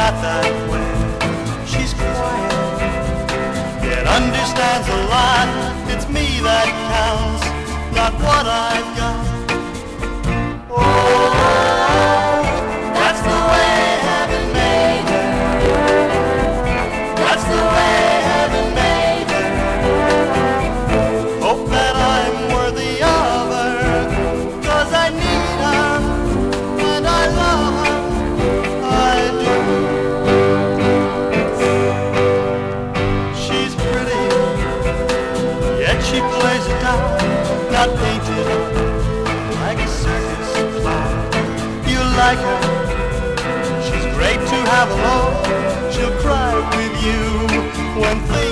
not that way. She's quiet, yet understands a lot. It's me that counts, not what I've got. Oh, that's the way heaven made her. That's the way heaven made her. Hope that I'm worthy of her, 'cause I need her and I love her, I do. She's pretty, yet she plays it down, not painted like a circus clown. You like her, she's great to have alone. She'll cry with you when things